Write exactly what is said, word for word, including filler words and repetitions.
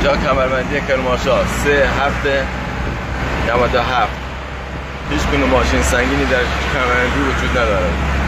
اینجا کمربندی کرمانشاه سه هفت نود و هفت. هیچ گونه ماشین سنگینی در کمربندی وجود ندارد.